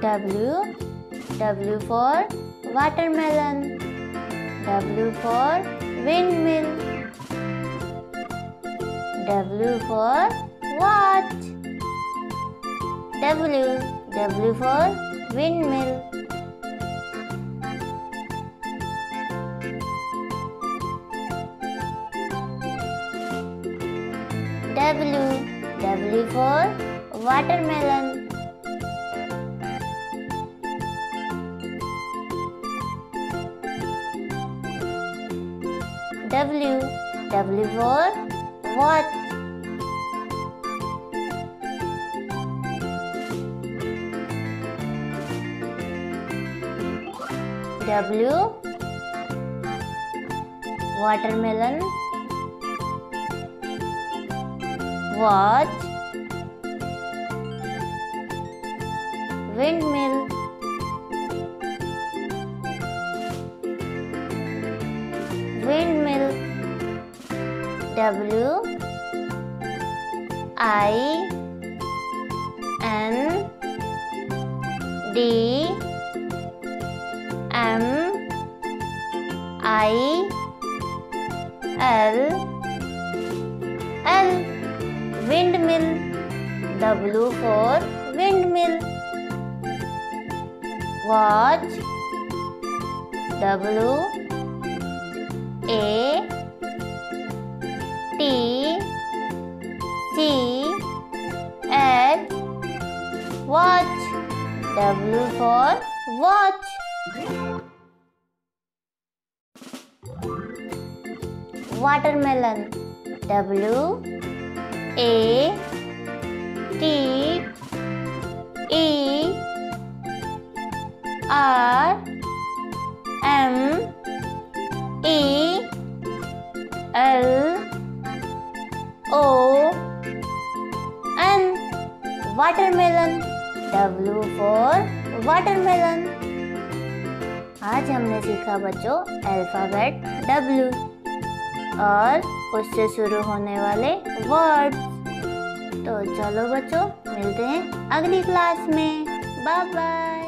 W. W for watermelon. W for windmill. W for watch. W. W for windmill. W. W for watermelon. W. W for watch. W. Watermelon. Watch. Windmill. Windmill. W. I. N. D. M. I. L. L. Windmill. W for windmill. Watch. W. A. T. C. H. Watch. W for watch. Watermelon. W. A. T. E. R. M. E. L. O. N. Watermelon. W for watermelon. आज हमने सीखा बच्चों alphabet W और उससे शुरू होने वाले words. तो चलो बच्चों मिलते हैं अगली क्लास में। Bye bye.